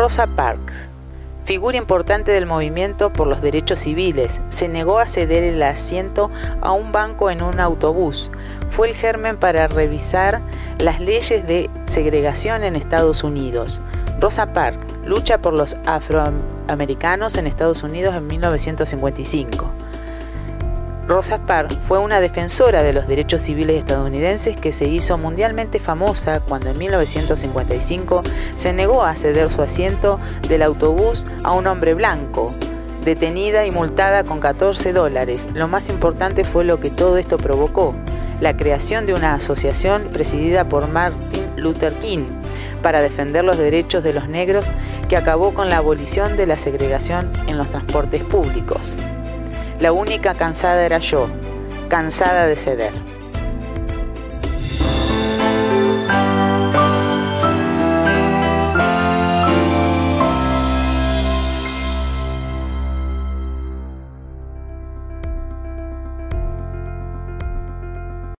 Rosa Parks, figura importante del movimiento por los derechos civiles, se negó a ceder el asiento a un banco en un autobús. Fue el germen para revisar las leyes de segregación en Estados Unidos. Rosa Parks lucha por los afroamericanos en Estados Unidos en 1955. Rosa Parks fue una defensora de los derechos civiles estadounidenses que se hizo mundialmente famosa cuando en 1955 se negó a ceder su asiento del autobús a un hombre blanco, detenida y multada con $14. Lo más importante fue lo que todo esto provocó: la creación de una asociación presidida por Martin Luther King para defender los derechos de los negros, que acabó con la abolición de la segregación en los transportes públicos. La única cansada era yo, cansada de ceder.